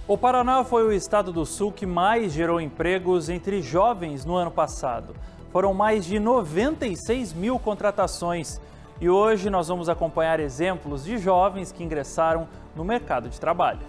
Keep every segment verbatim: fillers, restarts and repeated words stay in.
O Paraná foi o estado do Sul que mais gerou empregos entre jovens no ano passado. Foram mais de noventa e seis mil contratações. E hoje nós vamos acompanhar exemplos de jovens que ingressaram no mercado de trabalho.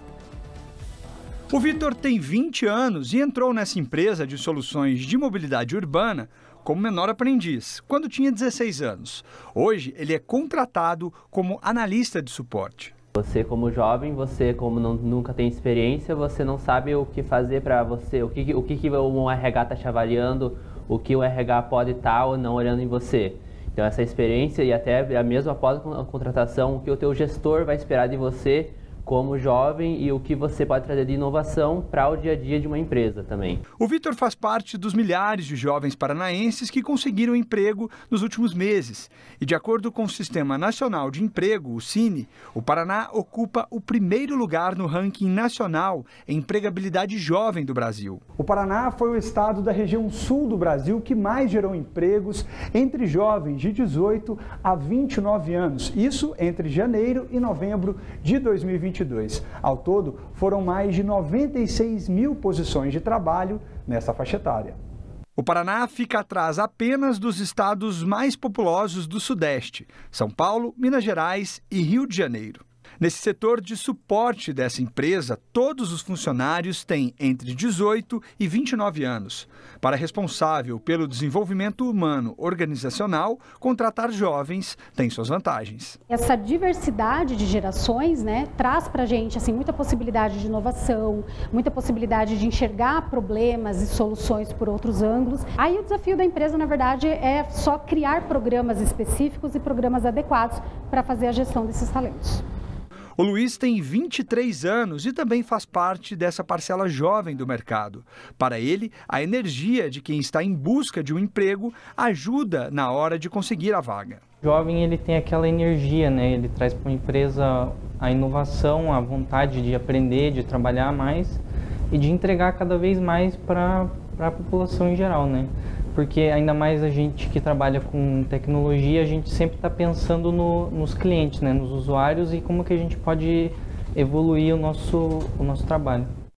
O Vitor tem vinte anos e entrou nessa empresa de soluções de mobilidade urbana como menor aprendiz, quando tinha dezesseis anos. Hoje, ele é contratado como analista de suporte. Você como jovem, você como não, nunca tem experiência, você não sabe o que fazer para você, o que, o que, que o R H está te avaliando, o que o R H pode estar ou não olhando em você. Então essa experiência e até a mesma após a contratação, o que o teu gestor vai esperar de você como jovem e o que você pode trazer de inovação para o dia a dia de uma empresa também. O Vitor faz parte dos milhares de jovens paranaenses que conseguiram emprego nos últimos meses. E de acordo com o Sistema Nacional de Emprego, o Cine, o Paraná ocupa o primeiro lugar no ranking nacional em empregabilidade jovem do Brasil. O Paraná foi o estado da região sul do Brasil que mais gerou empregos entre jovens de dezoito a vinte e nove anos. Isso entre janeiro e novembro de dois mil e vinte e dois. Ao todo, foram mais de noventa e seis mil posições de trabalho nessa faixa etária. O Paraná fica atrás apenas dos estados mais populosos do Sudeste: São Paulo, Minas Gerais e Rio de Janeiro. Nesse setor de suporte dessa empresa, todos os funcionários têm entre dezoito e vinte e nove anos. Para a responsável pelo desenvolvimento humano organizacional, contratar jovens tem suas vantagens. Essa diversidade de gerações, né, traz para a gente assim, muita possibilidade de inovação, muita possibilidade de enxergar problemas e soluções por outros ângulos. Aí o desafio da empresa, na verdade, é só criar programas específicos e programas adequados para fazer a gestão desses talentos. O Luiz tem vinte e três anos e também faz parte dessa parcela jovem do mercado. Para ele, a energia de quem está em busca de um emprego ajuda na hora de conseguir a vaga. O jovem ele tem aquela energia, né? Ele traz para a empresa a inovação, a vontade de aprender, de trabalhar mais e de entregar cada vez mais para a população em geral, né? Porque ainda mais a gente que trabalha com tecnologia, a gente sempre está pensando no, nos clientes, né, nos usuários e como que a gente pode evoluir o nosso, o nosso trabalho.